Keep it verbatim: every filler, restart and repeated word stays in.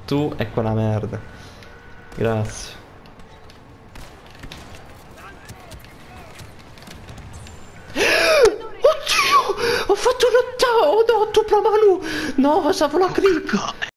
Tu e quella merda. Grazie. Oddio! Ho fatto un ottavo! No, tu Pramalu! No, stavo la creep!